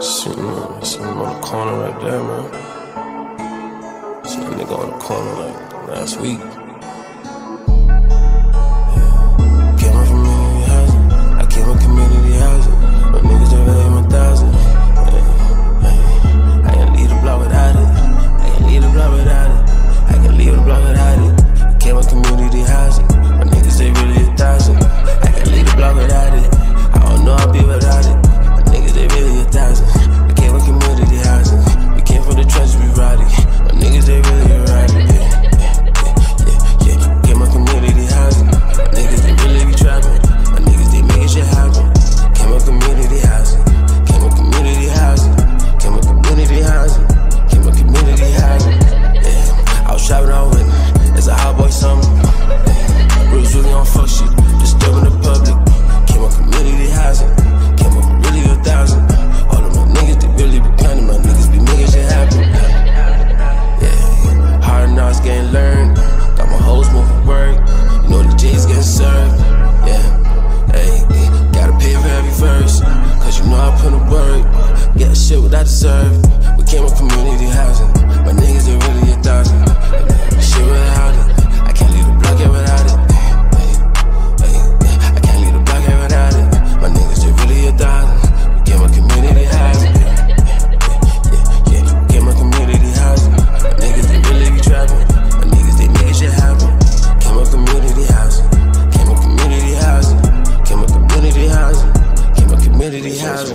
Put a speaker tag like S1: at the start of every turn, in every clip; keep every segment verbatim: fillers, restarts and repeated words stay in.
S1: Sitting on, sitting on the corner right there, man. Seen that nigga on the corner like last week. Yeah. Came up from community housing. I came up community housing. No niggas that really ain't my thousand. Hey, hey. I can leave the block without it. I can leave the block without it. I can leave the block without it. I came up community housing. My niggas they really a thousand. I can leave the block without it. I don't know I'll be without it. My niggas they really a thousand. I came up community housing. We came from the trenches, we rowdy. My niggas they really a rowdy. Yeah, yeah, yeah, yeah. Came up community housing. My niggas they really be trapping. My niggas they making shit happen. Came up community housing. Came up community housing. Came up community housing. Came up community housing. Yeah, I was trapping all with it. It's a hot boy summer. Yeah. Rhys really on fuck shit. Disturbing the public. Came up community housing. Came up really a thousand. All of my niggas they really be planning. My niggas be making shit happen. Yeah, hard knocks getting learned. Got my hoes moving work. You know the J's getting served. Yeah, hey, gotta pay for every verse. Cause you know I put in work. Get the shit what I deserve. We came up community housing. My niggas they really a thousand. Shit without it. I can't leave the block here without it. Hey, hey, I can't leave the block here without it. My niggas they really a thousand. We came up community housing. Yeah, yeah, yeah. Came up community housing. My niggas they really be trapping. My niggas they making shit happen. Came up community housing. Came up community housing. Came up community housing. Came up community housing.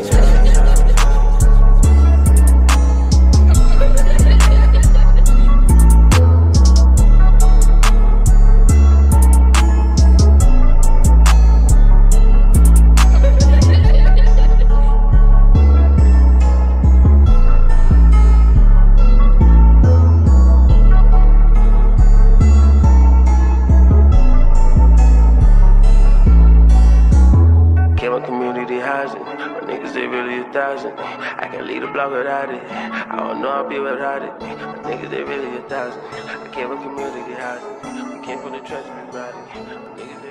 S1: Community housing, my niggas they really a thousand. I can leave the block without it. I don't know I'll be without it. My niggas they really a thousand. I came from community housing. We came from the trenches, we rowdy. My niggas